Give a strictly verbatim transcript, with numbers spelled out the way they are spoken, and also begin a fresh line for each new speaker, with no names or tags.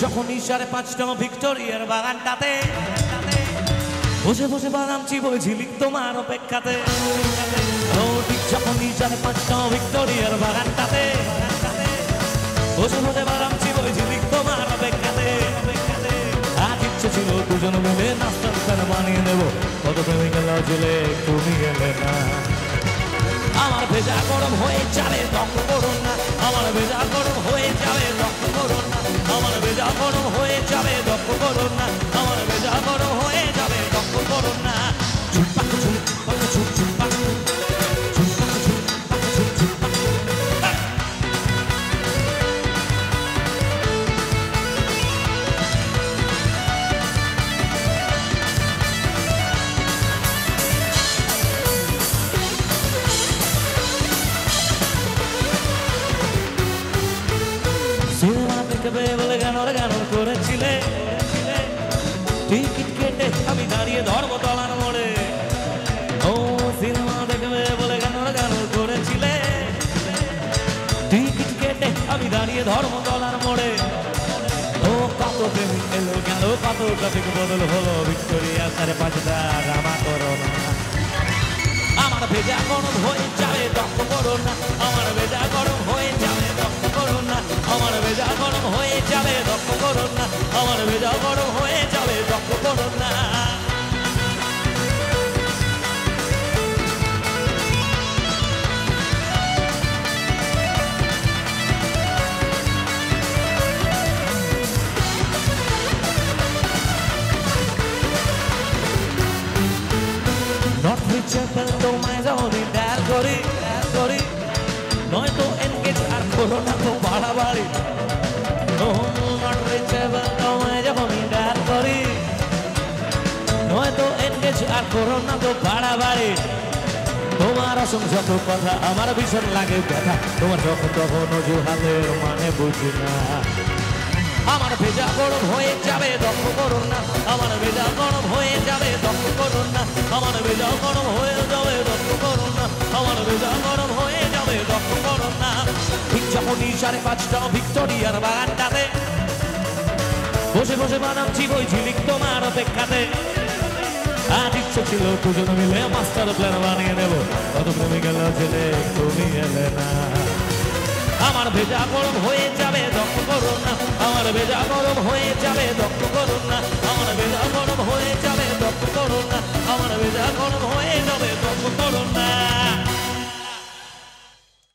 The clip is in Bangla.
যখনই সাড়ে পাঁচটা ভিক্টোরিয়ার বাগানটাতে বসে বসে বাদাম চিবোই ঝিলিক তোমার অপেক্ষাতে। ও ঠিক যখনই সাড়ে পাঁচটা ভিক্টোরিয়ার বাগানটাতে বসে বসে বাদাম চিবোই ঝিলিক তোমার অপেক্ষাতে। আজ ইচ্ছে ছিল দুজন মিলে নাস্তার প্ল্যান বানিয়ে নেবো, কত প্রেমে গেল চলে তুমি গেলে না। আমার ভেজা গরম হয়ে যাবে দক্ষ করুন না, আমার ভেজা গরম হয়ে যাবে দক্ষ করুন না, আমার ভেজা গরম হয়ে যাবে দক্ষ করুন না, আমার ভেজা গরম হয়ে যাবে দক্ষ করুন না। ঝুমপাক ঝুমপাক ঝুম ঝুমপাক ঝুমপাক ঝুমপাক ঝুম ঝুমপাক। সিনেমা দেখবে বলে গান গান করেছিলে, টিকিট কেটে আমি দাঁড়িয়ে ধর্মতলার মোড়ে। ও সিনেমা দেখবে বলে গান গান করেছিলে, টিকিট কেটে আমি দাঁড়িয়ে ধর্মতলার মোড়ে। ও কত প্রেমিক এলো গেল, কত ট্রাফিক বদল হলো, ভিক্টোরিয়া সাড়ে পাঁচটা রামা করো না। আমার ভেজা গরম হয়ে যাবে দক্ষ করো না, আমার ভেজা গরম হয়ে যাবে দক্ষ করো না, আমার ভেজা গরম হয়ে যাবে দক্ষ করো না, আমার ভেজা গরম হয়ে যাবে দক্ষ করো না। নর্থ চ্যাপেল তোমায় যদি ডাল করি ডাল করি, নয়তো এনগেজ আর করো না তো বাড়াবাড়ি। নর্থ চ্যাপেল তোমায় যখন ডাল করি, নয়তো এনগেজ আর করো না তো বাড়াবাড়ি। তোমার অসংযত কথা আমার ভীষণ লাগে ব্যথা, তোমার যখন তখন অজুহাতের মানে বুঝি না। আমার ভেজা গরম হয়ে যাবে দক্ষ করুন না, আমার ভেজা গরম হয়ে যাবে দক্ষ করুন না, আমার ভেজা গরম হয়ে যাবে দক্ষ করুন না, আমার ভেজা গরম হয়ে যাবে দক্ষ করুন না। ঠিক যখনই সাড়ে পাঁচটা ভিক্টোরিয়ার বাগানটাতে বসে বসে বাদাম চিবোই ঝিলিক তোমার অপেক্ষাতে। আজ ইচ্ছে ছিল দুজন মিলে মাস্টার প্ল্যান বানিয়ে নেবো, কত প্রেমে গেল ছেলে তুমি এলে না। আমার ভেজা গরম হয়ে যাবে দক্ষ করুন না, আমার ভেজা গরম হয়ে যাবে দক্ষ করুন না,